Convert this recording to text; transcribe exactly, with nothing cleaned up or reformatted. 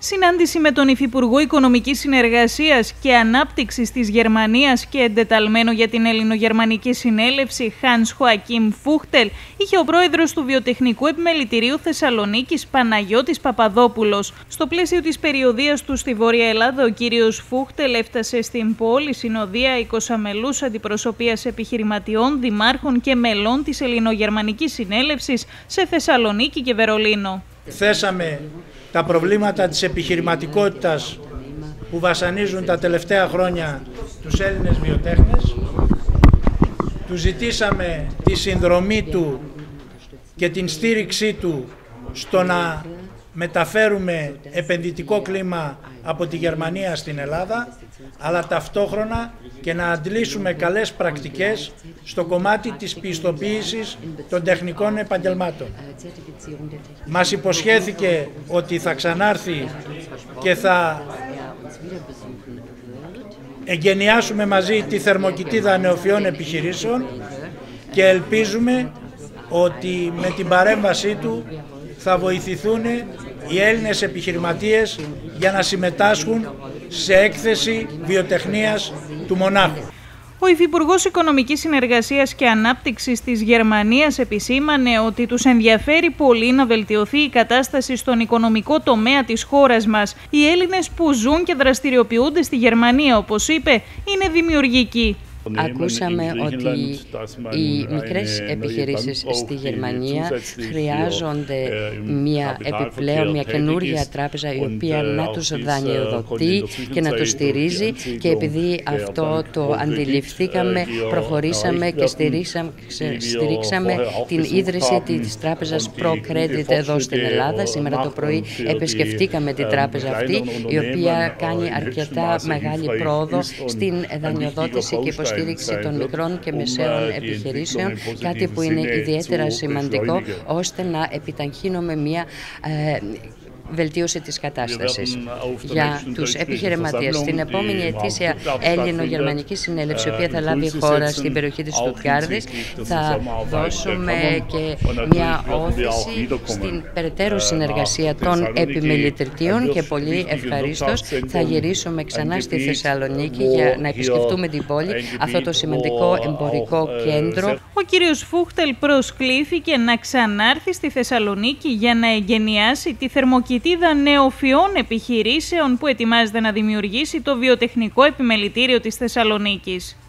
Συνάντηση με τον Υφυπουργό Οικονομικής Συνεργασίας και Ανάπτυξης της Γερμανίας και εντεταλμένο για την Ελληνογερμανική Συνέλευση Hans Joachim Fuchtel είχε ο πρόεδρος του Βιοτεχνικού Επιμελητηρίου Θεσσαλονίκης Παναγιώτης Παπαδόπουλος. Στο πλαίσιο της περιοδείας του στη Βόρεια Ελλάδα, ο κύριος Fuchtel έφτασε στην πόλη συνοδεία εικοσαμελούς αντιπροσωπείας επιχειρηματιών, δημάρχων και μελών της Ελληνογερμανικής Συνέλευσης σε Θεσσαλονίκη και Βερολίνο. Θέσαμε τα προβλήματα της επιχειρηματικότητας που βασανίζουν τα τελευταία χρόνια τους Έλληνες βιοτέχνες. Του ζητήσαμε τη συνδρομή του και την στήριξή του στο να μεταφέρουμε επενδυτικό κλίμα από τη Γερμανία στην Ελλάδα, αλλά ταυτόχρονα και να αντλήσουμε καλές πρακτικές στο κομμάτι της πιστοποίησης των τεχνικών επαγγελμάτων. Μας υποσχέθηκε ότι θα ξανάρθει και θα εγκαινιάσουμε μαζί τη θερμοκοιτίδα νεοφυών επιχειρήσεων και ελπίζουμε ότι με την παρέμβασή του θα βοηθηθούν οι Έλληνες επιχειρηματίες για να συμμετάσχουν σε έκθεση βιοτεχνίας του Μονάχου. Ο Υφυπουργός Οικονομικής Συνεργασίας και Ανάπτυξης της Γερμανίας επισήμανε ότι τους ενδιαφέρει πολύ να βελτιωθεί η κατάσταση στον οικονομικό τομέα της χώρας μας. Οι Έλληνες που ζουν και δραστηριοποιούνται στη Γερμανία, όπως είπε, είναι δημιουργικοί. Ακούσαμε ότι οι μικρές επιχειρήσεις στη Γερμανία χρειάζονται μια επιπλέον, μια καινούργια τράπεζα η οποία να τους δανειοδοτεί και να τους στηρίζει, και επειδή αυτό το αντιληφθήκαμε, προχωρήσαμε και στηρίξαμε, στηρίξαμε την ίδρυση της τράπεζας ProCredit εδώ στην Ελλάδα. Σήμερα το πρωί επισκεφτήκαμε την τράπεζα αυτή, η οποία κάνει αρκετά μεγάλη πρόοδο στην δανειοδότηση και υποστήριξη των μικρών και μεσαίων επιχειρήσεων, κάτι που είναι ιδιαίτερα σημαντικό ώστε να επιταχύνουμε μια ε, βελτίωση της κατάστασης. Για τους επιχειρηματίες, στην επόμενη ετήσια Έλληνο-Γερμανική Συνέλευση, η οποία θα λάβει χώρα στην περιοχή της Στουτγκάρδης, θα δώσουμε και μια όθηση στην περαιτέρω συνεργασία των επιμελητηρίων και πολύ ευχαρίστως θα γυρίσουμε ξανά στη Θεσσαλονίκη για να επισκεφτούμε την πόλη, αυτό το σημαντικό εμπορικό κέντρο. Ο κύριος Φούχτελ προσκλήθηκε να ξανάρθει στη Θεσσαλονίκη για να εγκαινιάσει τη θερμοκοιτίδα νεοφυών επιχειρήσεων που ετοιμάζεται να δημιουργήσει το Βιοτεχνικό Επιμελητήριο της Θεσσαλονίκης.